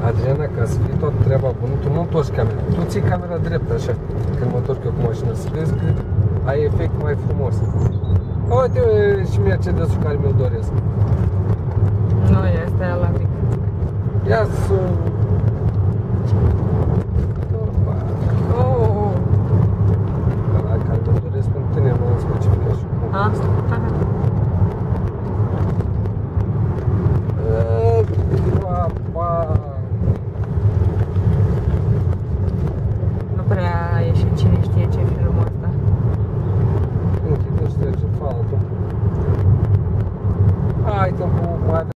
Adriana, ca să fie toată treaba bună, tu nu întorci camera. Tu ții camera drept, așa, când mă întorc eu cu mașina, să vezi că ai efect mai frumos. Uite și Mercedes-ul care mi-l doresc. Nu, este la mic. Ia să